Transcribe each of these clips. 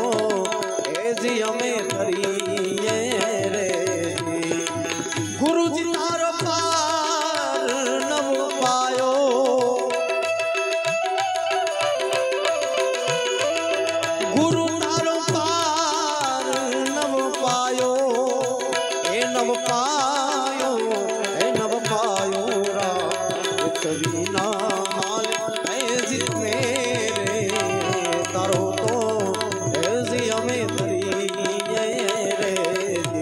तो जी हमें करिए रे गुरु जी तारो पार नव पायो गुरु तारो पार नव पायो ए नव पायो ए नव पायो राम कभी ना माल है जितने रे तारो तो जी हमें करिए रे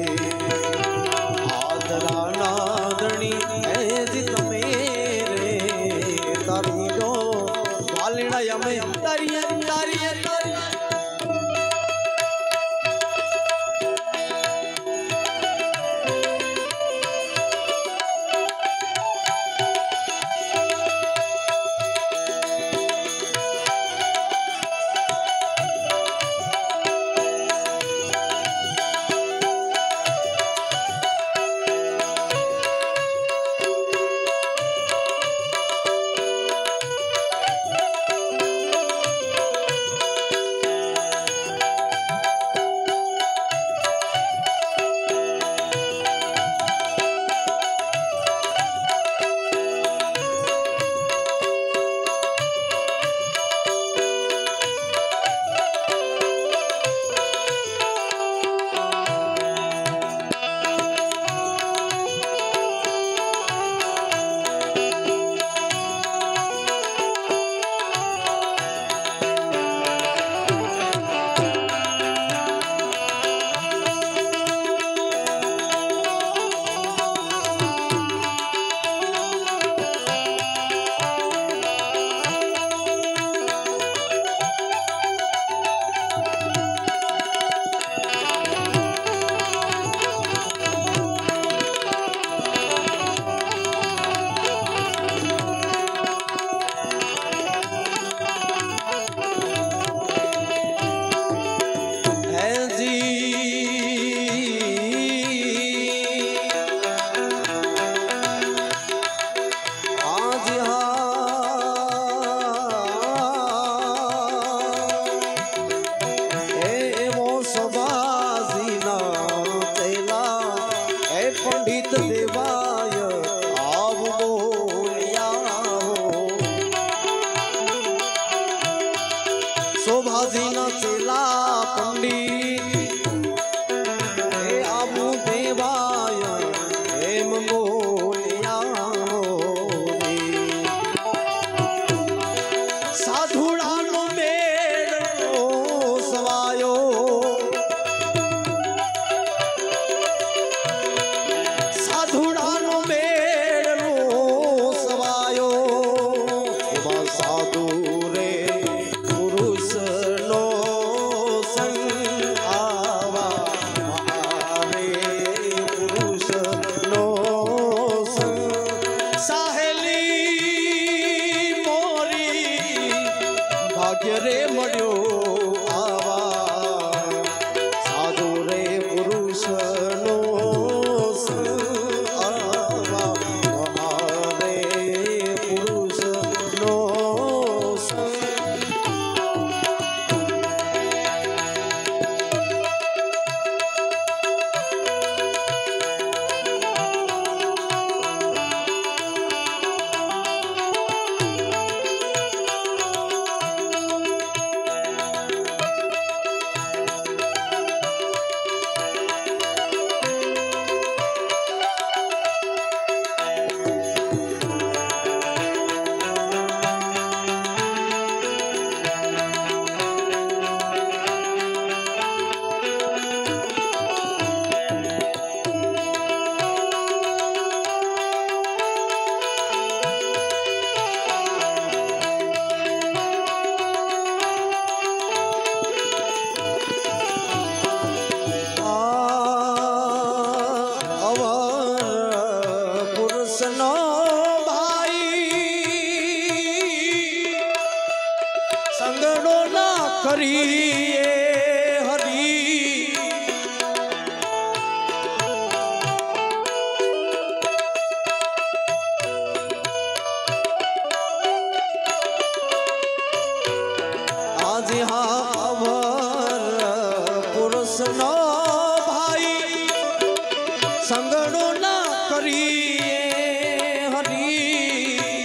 નો ભાઈ સંગણો ના કરીએ હરી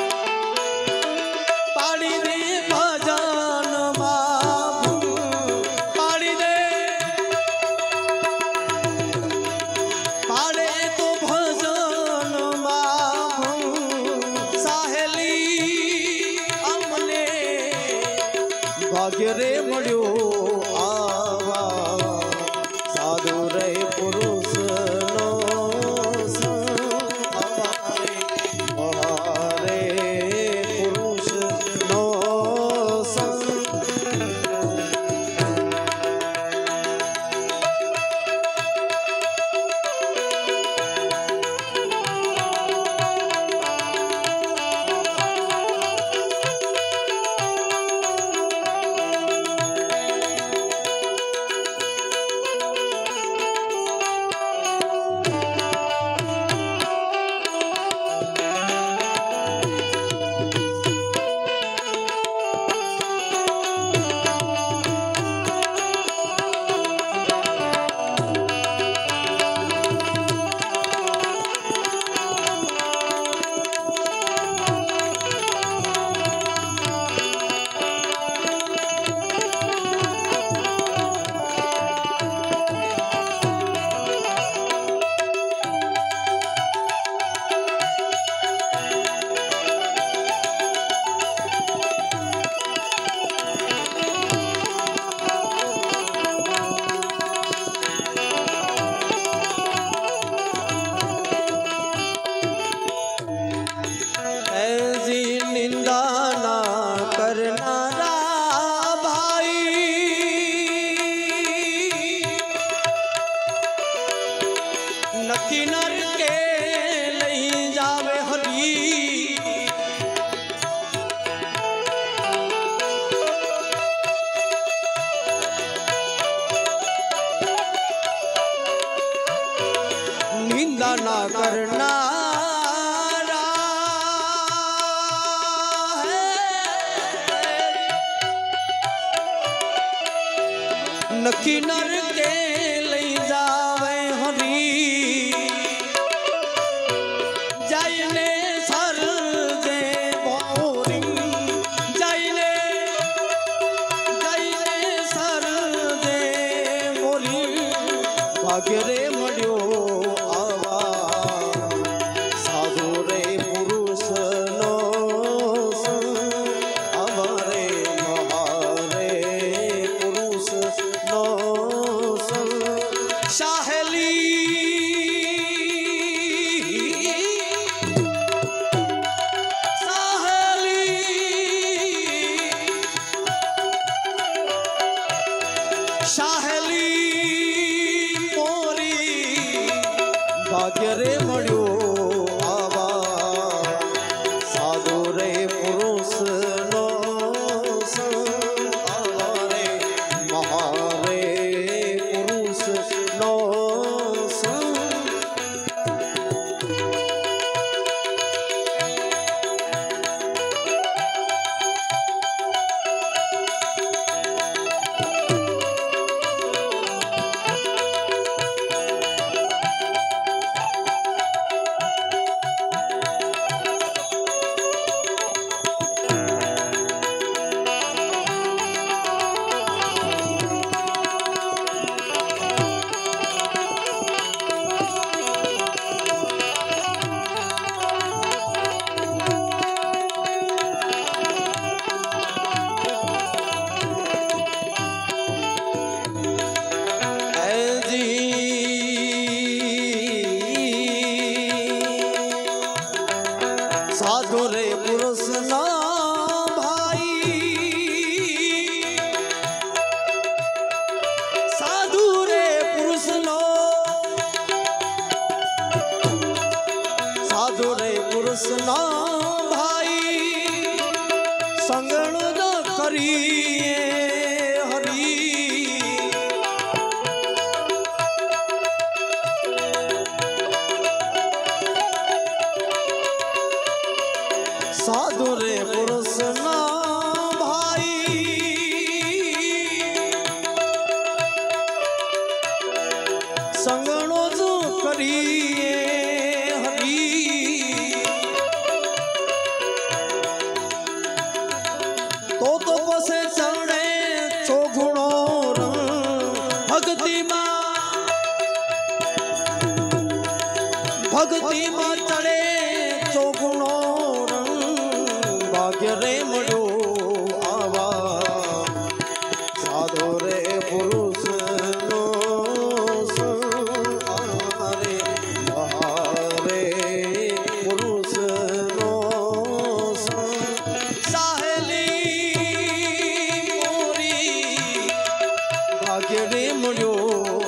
પાડી દે ભજન માં પાડી દે પાડે તો ભજન માં સાહેલી અમને ભાગ્ય રે મળ્યો આવા સાધુ રે પુરુષ નો હરે પુરુષ નો નક્કી નર કે લઈ જાવે હરી નિંદા ના કરનારા નક્કી નર કે લઈ જાવે હરી જાયને સરજે બોરી જાયને સરજે બોરી ભાગ્ય રે મળ્યો આવા સાધુ રે પુરુષ નો અમારે મહારે પુરુષ નો સાહેલી મોરી ભાગ્ય રે મળ્યો આવા સાધુ રે પુરુષ નો અમારે મહારે પુરુષ નો साधु रे पुरुष ना भाई साधु रे पुरुष नो साधु रे पुरुष ना भाई संगण न करिए हरी साधु रे पुरुष ना भाई भक्ति में चढ़े चौगुणो रंग भाग्य रे मड़ो आवा साधो रे पुरुष नो रे बहारे पुरुष नो साहेली मोरी भाग्य रे मड़ो